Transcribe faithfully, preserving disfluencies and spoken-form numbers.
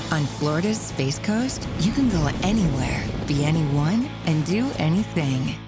On Florida's Space Coast, you can go anywhere, be anyone, and do anything.